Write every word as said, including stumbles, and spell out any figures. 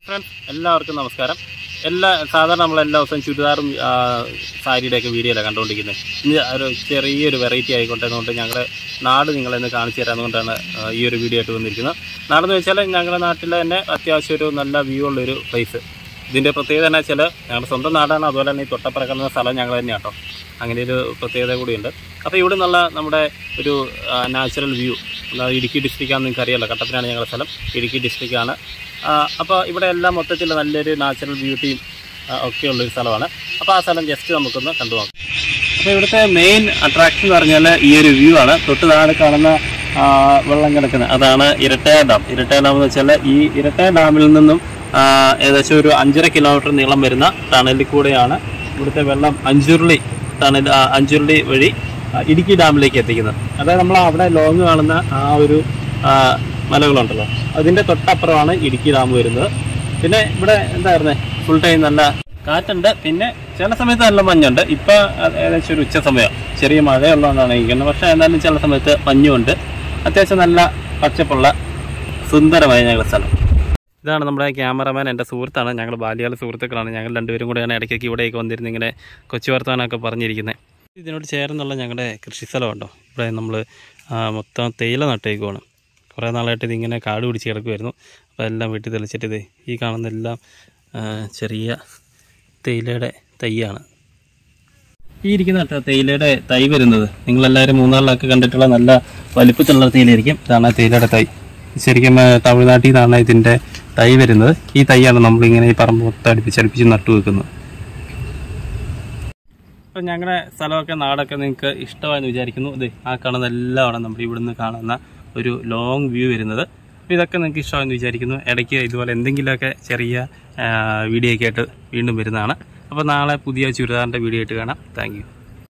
Friends എല്ലാവർക്കും നമസ്കാരം. എല്ലാ സാധാരണ നമ്മളെല്ലാ ദിവസവും ചുരിദാറും സാരിയുടെയൊക്കെ വീഡിയോ അല്ല കണ്ടുകൊണ്ടിരിക്കുന്നത്. ഇന്ന് ഒരു ചെറിയൊരു വെറൈറ്റി ആയിക്കോട്ടെ എന്നുകൊണ്ട് ഞങ്ങളുടെ നാട് നിങ്ങളെന്ന് കാണിച്ചു തരാമെന്നുകൊണ്ടാണ് ഈ ഒരു വീഡിയോ ആയിട്ട് വന്നിരിക്കുന്നത്. നാടെന്ന് വെച്ചാൽ ഞങ്ങളുടെ നാട്ടിൽ തന്നെ അത്യാവശ്യം ഒരു നല്ല വ്യൂ ഉള്ളൊരു പ്ലേസ്. ഇതിൻ്റെ പ്രത്യേകത എന്ന് വെച്ചാൽ ഞങ്ങളുടെ സ്വന്തം നാടാണ്, അതുപോലെ തന്നെ ഈ തൊട്ടപ്പുറക്കുന്ന സ്ഥലം ഞങ്ങൾ തന്നെയാണ് കേട്ടോ. അങ്ങനെ ഒരു പ്രത്യേകത കൂടിയുണ്ട്. അപ്പോൾ ഇവിടെ നിന്നുള്ള നമ്മുടെ ഒരു നാച്ചുറൽ വ്യൂ, ഇടുക്കി ഡിസ്ട്രിക്റ്റാണെന്ന് നിങ്ങൾക്ക് അറിയാമല്ലോ, കട്ടപ്പനയാണ് ഞങ്ങളുടെ സ്ഥലം, ഇടുക്കി ഡിസ്ട്രിക്റ്റാണ്. അപ്പോൾ ഇവിടെ എല്ലാം മൊത്തത്തിൽ നല്ലൊരു നാച്ചുറൽ ബ്യൂട്ടിയും ഒക്കെ ഉള്ളൊരു സ്ഥലമാണ്. അപ്പോൾ ആ സ്ഥലം ജസ്റ്റ് നമുക്കൊന്ന് കണ്ടു നോക്കാം. അപ്പോൾ ഇവിടുത്തെ മെയിൻ അട്രാക്ഷൻ എന്ന് പറഞ്ഞാൽ ഈ ഒരു വ്യൂ ആണ്. തൊട്ട് താഴെ കാണുന്ന വെള്ളം കിടക്കുന്നത് അതാണ് ഇരട്ടയാർ ഡാം. ഇരട്ടയാർ ഡാം എന്ന് വെച്ചാൽ ഈ ഇരട്ടയാർ ഡാമിൽ നിന്നും ഏകദേശം ഒരു അഞ്ചര കിലോമീറ്റർ നീളം വരുന്ന ടണലിൽ കൂടെയാണ് ഇവിടുത്തെ വെള്ളം അഞ്ചുരുളി ടണൽ അഞ്ചുരുളി വഴി ഇടുക്കി ഡാമിലേക്ക് എത്തിക്കുന്നത്. അതായത് നമ്മൾ അവിടെ ലോങ് കാണുന്ന ആ ഒരു മലകളുണ്ടല്ലോ, അതിൻ്റെ തൊട്ടപ്പുറമാണ് ഇടുക്കി ഡാം വരുന്നത്. പിന്നെ ഇവിടെ എന്തായിരുന്നേ ഫുൾ ടൈം നല്ല കാറ്റുണ്ട്, പിന്നെ ചില സമയത്ത് നല്ല മഞ്ഞുണ്ട്. ഇപ്പം ഏകദേശം ഒരു ഉച്ച സമയം, ചെറിയ മഴയുള്ളതുകൊണ്ടാണ് ഇരിക്കുന്നത്. പക്ഷേ എന്നാലും ചില സമയത്ത് മഞ്ഞുണ്ട്. അത്യാവശ്യം നല്ല പച്ചപ്പുള്ള സുന്ദരമായ ഞങ്ങളുടെ സ്ഥലം. ഇതാണ് നമ്മുടെ ക്യാമറമാൻ, എൻ്റെ സുഹൃത്താണ്. ഞങ്ങൾ ബാല്യകാല സുഹൃത്തുക്കളാണ്. ഞങ്ങൾ രണ്ടുപേരും കൂടെയാണ് ഇടയ്ക്കൊക്കെ ഇവിടേക്ക് വന്നിരുന്ന് ഇങ്ങനെ കൊച്ചു വർത്തമാനമൊക്കെ പറഞ്ഞിരിക്കുന്നത്. ഇതിനോട് ചേർന്നുള്ള ഞങ്ങളുടെ കൃഷി സ്ഥലമുണ്ടോ, ഇവിടെ നമ്മൾ മൊത്തം തേയില നട്ടേക്കുവാണ്. കുറേ നാളായിട്ട് ഇതിങ്ങനെ കാട് പിടിച്ച് കിടക്കുമായിരുന്നു. അപ്പോൾ എല്ലാം വീട്ടിൽ തെളിച്ചിട്ട് ഇത് ഈ കാണുന്നതെല്ലാം ചെറിയ തേയിലയുടെ തൈയാണ്. ഈ ഇരിക്കുന്ന കേട്ടോ തേയിലയുടെ തൈ വരുന്നത്. നിങ്ങളെല്ലാവരും മൂന്നാറിലൊക്കെ കണ്ടിട്ടുള്ള നല്ല വലിപ്പത്തിലുള്ള തേയിലയായിരിക്കും. ഇതാണ് തേയിലയുടെ തൈ. ശരിക്കും തമിഴ്നാട്ടിൽ നിന്നാണ് ഇതിൻ്റെ തൈ വരുന്നത്. ഈ തൈയാണ് നമ്മളിങ്ങനെ ഈ പറമ്പ് മൊത്തം അടുപ്പിച്ചടുപ്പിച്ച് നട്ടു വെക്കുന്നത്. അപ്പോൾ ഞങ്ങളുടെ സ്ഥലമൊക്കെ നാടൊക്കെ നിങ്ങൾക്ക് ഇഷ്ടമായെന്ന് വിചാരിക്കുന്നു. ഇത് ആ കാണുന്ന എല്ലാമാണ് നമ്മുടെ ഇവിടുന്ന് കാണുന്ന ഒരു ലോങ് വ്യൂ വരുന്നത്. അപ്പോൾ ഇതൊക്കെ നിങ്ങൾക്ക് ഇഷ്ടമായെന്ന് വിചാരിക്കുന്നു. ഇടയ്ക്ക് ഇതുപോലെ എന്തെങ്കിലുമൊക്കെ ചെറിയ വീഡിയോ ഒക്കെ ആയിട്ട് വീണ്ടും വരുന്നതാണ്. അപ്പോൾ നാളെ പുതിയ ചുരിദാറിൻ്റെ വീഡിയോ ആയിട്ട് കാണാം. Thank U.